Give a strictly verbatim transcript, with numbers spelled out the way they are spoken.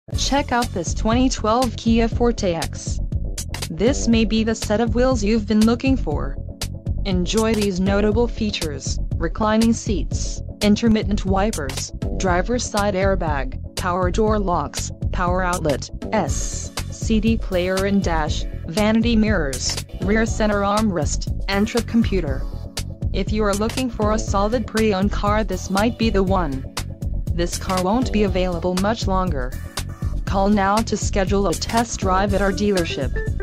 Check out this twenty twelve Kia Forte E X. This may be the set of wheels you've been looking for. Enjoy these notable features: reclining seats, intermittent wipers, driver's side airbag, power door locks, power outlet, S, C D player and dash, vanity mirrors, rear center armrest, and trip computer. If you are looking for a solid pre-owned car, this might be the one. This car won't be available much longer. Call now to schedule a test drive at our dealership.